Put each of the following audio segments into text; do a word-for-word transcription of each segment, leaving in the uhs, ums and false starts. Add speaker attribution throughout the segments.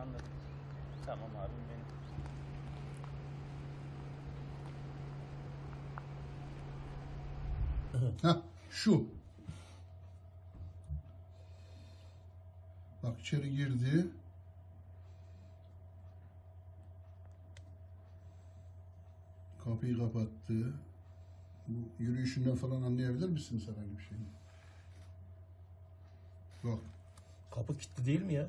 Speaker 1: Anladım. Tamam abim benim.
Speaker 2: Ha şu. Bak içeri girdi. Kapıyı kapattı. Bu yürüyüşünden falan anlayabilir misiniz herhangi bir şey? Bak.
Speaker 3: Kapı kilitli değil mi ya?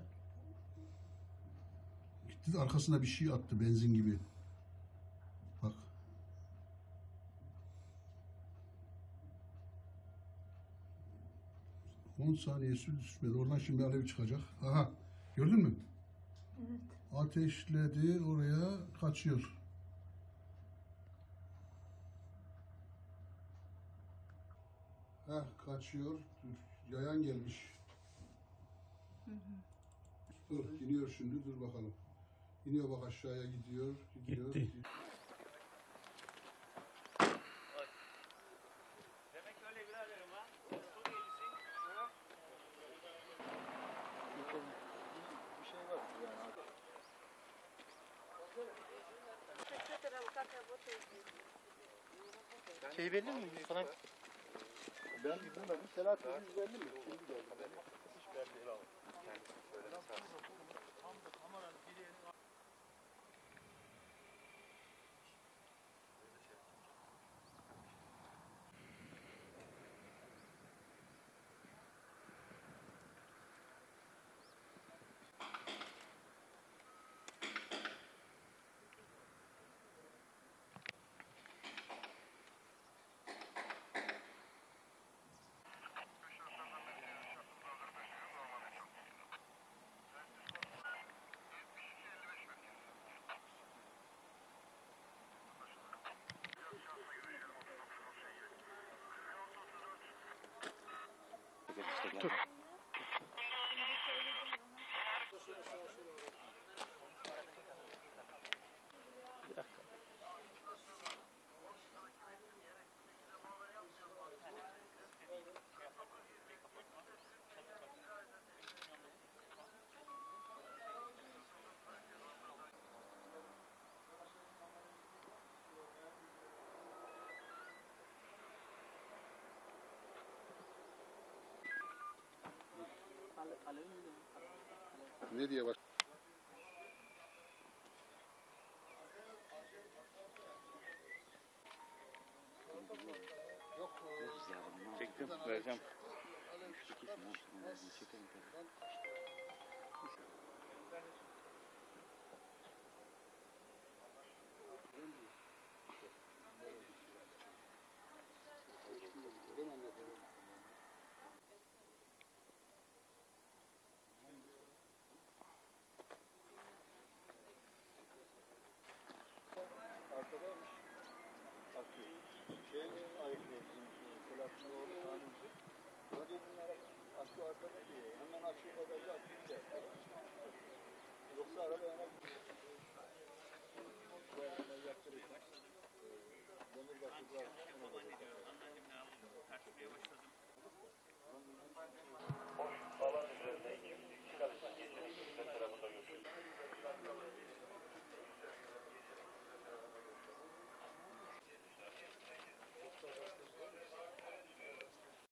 Speaker 2: Gitti de arkasına bir şey attı benzin gibi. Bak. on saniye sürdü sürmedi. Oradan şimdi alev çıkacak. Aha. Gördün mü?
Speaker 4: Evet.
Speaker 2: Ateşledi. Oraya kaçıyor. Heh, kaçıyor. Dur, yayan gelmiş.
Speaker 4: Hı hı.
Speaker 2: Dur, iniyor şimdi. Dur bakalım. İniyor bak aşağıya gidiyor. Gidiyor.
Speaker 3: Gitti.
Speaker 2: gidiyor.
Speaker 1: Demek öyle biraderim ha. Suriyelisin.
Speaker 5: Bir şey var yani.
Speaker 1: Şey belli mi? Sana
Speaker 5: Ben bilmem. Selahattin yüz elli mi? Şimdi geldi.
Speaker 1: hiç belli değil abi. Yani şöyle Dur. Bir dakika.
Speaker 2: Ne diye bak.
Speaker 1: Çektim. Vereceğim.
Speaker 5: Arkadaymış. Akıyor. Şeyini ayıklıyorsun. Selahattin oğlu tanesi. Radyo'nun akü arkada diye. Hemen açıyor bagajı atıyor. Yoksa araba yana gidiyor. Bu arada yaptırırken. Demir bakır var.